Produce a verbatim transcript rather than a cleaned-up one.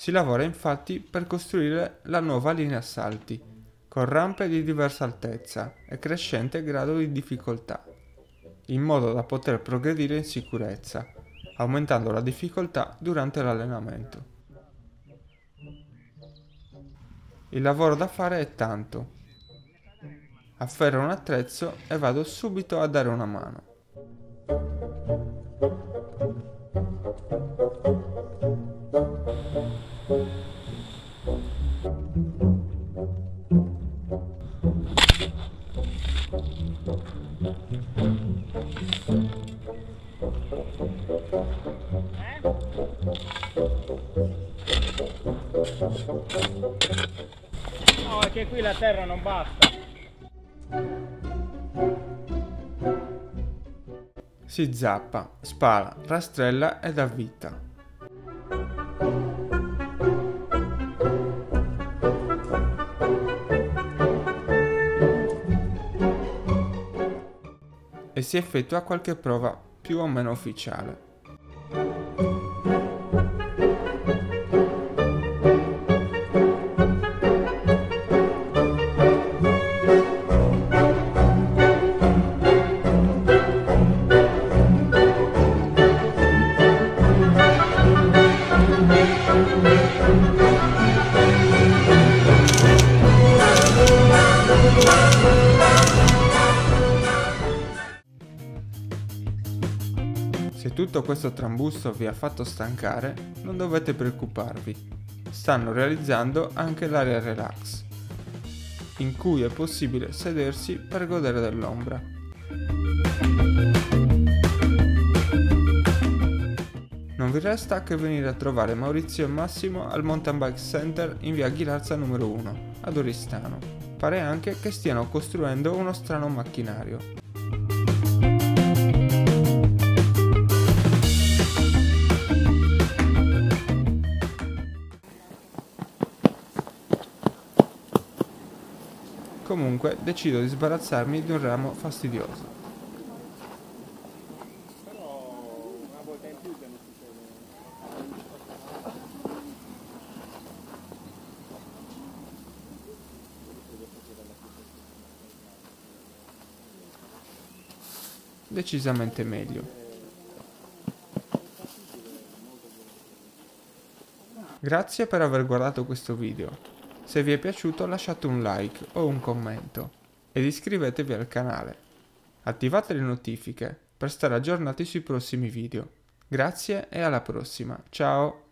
Si lavora infatti per costruire la nuova linea salti, con rampe di diversa altezza e crescente grado di difficoltà, in modo da poter progredire in sicurezza, aumentando la difficoltà durante l'allenamento. Il lavoro da fare è tanto. Afferro un attrezzo e vado subito a dare una mano. No, è che qui la terra non basta. Si zappa, spala, rastrella e dà vita. E si effettua qualche prova più o meno ufficiale. Se tutto questo trambusto vi ha fatto stancare, non dovete preoccuparvi. Stanno realizzando anche l'area relax, in cui è possibile sedersi per godere dell'ombra. Non vi resta che venire a trovare Maurizio e Massimo al Mountain Bike Center in via Ghilarza numero uno, ad Oristano. Pare anche che stiano costruendo uno strano macchinario. Comunque decido di sbarazzarmi di un ramo fastidioso. Però una volta in più che non Decisamente meglio. Grazie per aver guardato questo video. Se vi è piaciuto lasciate un like o un commento ed iscrivetevi al canale. Attivate le notifiche per stare aggiornati sui prossimi video. Grazie e alla prossima. Ciao!